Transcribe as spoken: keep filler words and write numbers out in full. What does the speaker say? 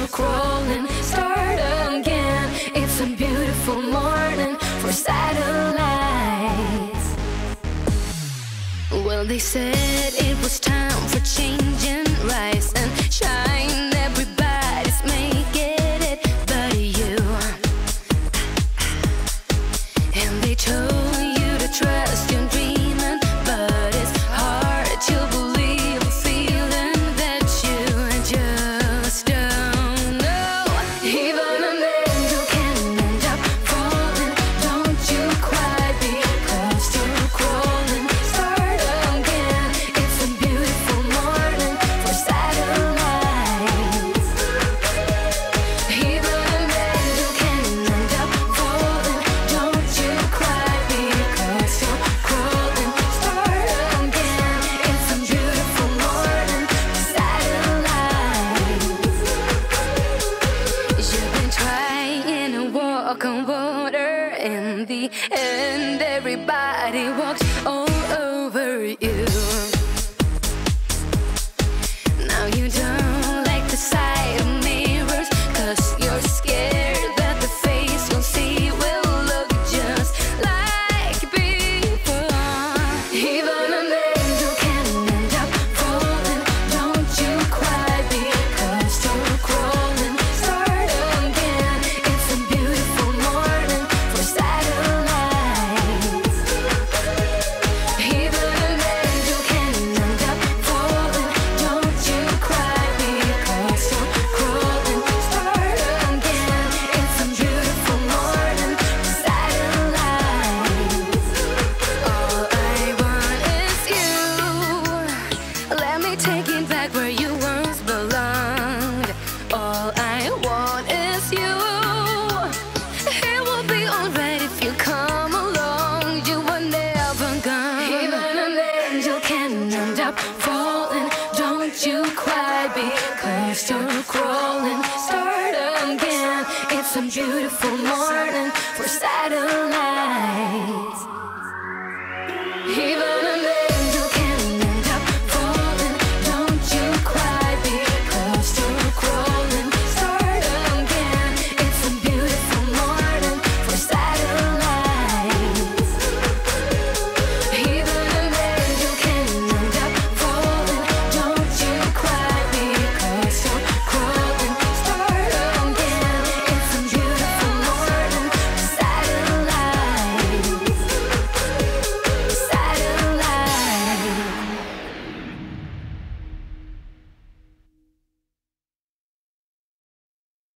you're crawling, start again. It's a beautiful morning for satellites. Well, they said it was time for change and rise and shine. Everybody's making it but you. And they told you to trust your dreaming, but it's hard to believe a feeling that you just don't know. Even an angel can end up falling. Don't you cry because you're crawling. Start again. It's a beautiful morning for satellites. Even an angel can end up falling. Don't you cry because you're crawling. Start again. It's a beautiful morning for satellites. You've been trying to walk on water. In the end, everybody walks all over you. Now you don't like the sight of mirrors, 'cause you're scared that the face you'll see will look just like before. Even an angel can end up falling. Don't you cry because you're crawling. Start again. It's a beautiful morning for satellites. Even an angel can end up falling. Don't you cry because you're crawling. Start again. It's a beautiful morning for satellites. All I want is you. Let me take it back where you once belonged. All I want is you. It will be alright if you come along. You were never gone. Even an angel can end up falling. Don't you cry because you're crawling. Start again. It's a beautiful morning for satellites. Even an